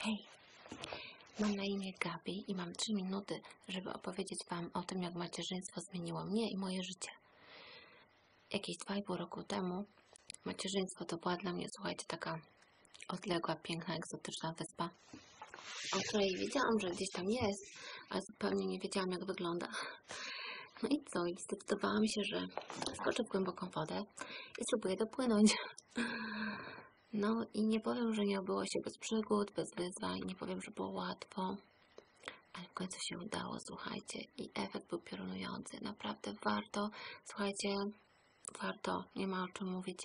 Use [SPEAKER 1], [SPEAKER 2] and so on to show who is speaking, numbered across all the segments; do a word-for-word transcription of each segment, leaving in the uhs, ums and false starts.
[SPEAKER 1] Hej, mam na imię Gabi i mam trzy minuty, żeby opowiedzieć Wam o tym, jak macierzyństwo zmieniło mnie i moje życie. Jakieś dwa i pół roku temu macierzyństwo to była dla mnie, słuchajcie, taka odległa, piękna, egzotyczna wyspa, o której wiedziałam, że gdzieś tam jest, ale zupełnie nie wiedziałam, jak wygląda. No i co? I zdecydowałam się, że skoczę w głęboką wodę i spróbuję dopłynąć. No i nie powiem, że nie obyło się bez przygód, bez wyzwań, nie powiem, że było łatwo, ale w końcu się udało, słuchajcie, i efekt był piorunujący. Naprawdę warto, słuchajcie, warto, nie ma o czym mówić.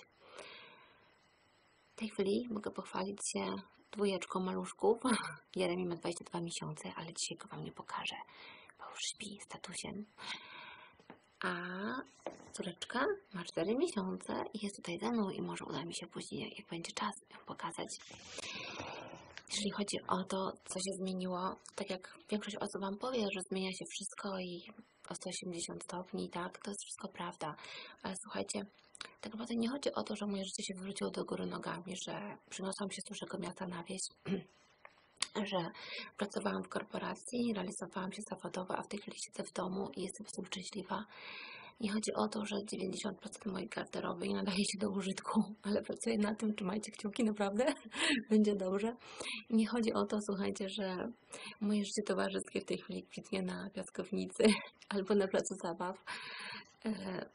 [SPEAKER 1] W tej chwili mogę pochwalić się dwójeczką maluszków. Jeremi ma dwadzieścia dwa miesiące, ale dzisiaj go Wam nie pokażę, bo już śpi z tatusiem. A córeczka ma cztery miesiące i jest tutaj ze mną i może uda mi się później, jak będzie czas, ją pokazać. Jeżeli chodzi o to, co się zmieniło, tak jak większość osób Wam powie, że zmienia się wszystko i o sto osiemdziesiąt stopni, tak, to jest wszystko prawda. Ale słuchajcie, tak naprawdę nie chodzi o to, że moje życie się wywróciło do góry nogami, że przeniosłam się z dużego miasta na wieś, że pracowałam w korporacji, realizowałam się zawodowo, a w tej chwili siedzę w domu i jestem z tym szczęśliwa. Nie chodzi o to, że dziewięćdziesiąt procent mojej garderoby nie nadaje się do użytku, ale pracuję na tym, trzymajcie kciuki, naprawdę będzie dobrze. I nie chodzi o to, słuchajcie, że moje życie towarzyskie w tej chwili kwitnie na piaskownicy albo na placu zabaw, e,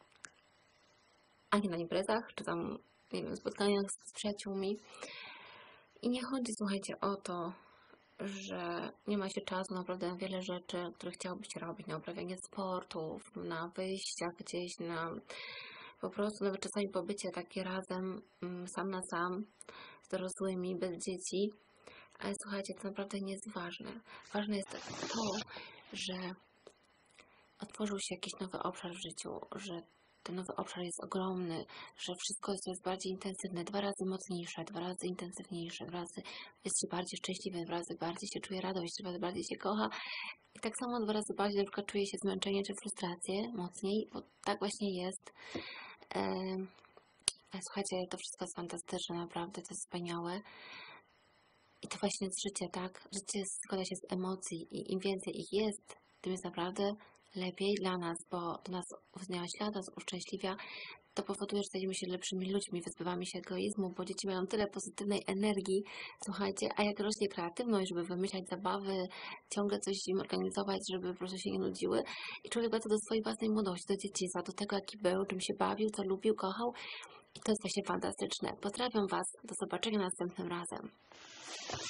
[SPEAKER 1] a nie na imprezach, czy tam, nie wiem, spotkaniach z przyjaciółmi. I nie chodzi, słuchajcie, o to, że nie ma się czasu naprawdę na wiele rzeczy, które chciałobyście robić, na uprawianie sportów, na wyjścia gdzieś, na po prostu nawet czasami pobycie takie razem, sam na sam, z dorosłymi, bez dzieci. Ale słuchajcie, to naprawdę nie jest ważne. Ważne jest to, że otworzył się jakiś nowy obszar w życiu, że ten nowy obszar jest ogromny, że wszystko jest coraz bardziej intensywne, dwa razy mocniejsze, dwa razy intensywniejsze, dwa razy jest się bardziej szczęśliwy, dwa razy bardziej się czuje radość, dwa razy bardziej się kocha. I tak samo dwa razy bardziej na przykład czuje się zmęczenie czy frustrację mocniej, bo tak właśnie jest. Ehm, słuchajcie, to wszystko jest fantastyczne, naprawdę, to jest wspaniałe. I to właśnie jest życie, tak? Życie składa się z emocji i im więcej ich jest, tym jest naprawdę lepiej dla nas, bo to nas wzniosła, to nas uszczęśliwia, to powoduje, że stajemy się lepszymi ludźmi, wyzbywamy się egoizmu, bo dzieci mają tyle pozytywnej energii, słuchajcie, a jak rośnie kreatywność, żeby wymyślać zabawy, ciągle coś im organizować, żeby po prostu się nie nudziły i człowiek wraca do swojej własnej młodości, do dzieciństwa, do tego, jaki był, czym się bawił, co lubił, kochał i to jest właśnie fantastyczne. Pozdrawiam Was, do zobaczenia następnym razem.